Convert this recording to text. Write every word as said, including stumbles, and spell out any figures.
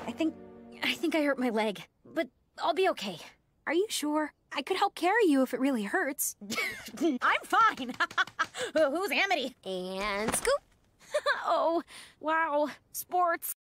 I think... I think I hurt my leg, but I'll be okay. Are you sure? I could help carry you if it really hurts. I'm fine. Who's Amity? And scoop. Oh, wow. sPoRtS.